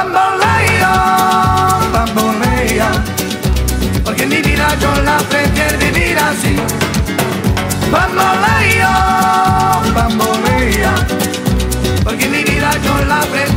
Bamboleo, bambolea, porque en mi vida yo la prefiero vivir así. Bamboleo, bambolea, porque en mi vida yo la prefiero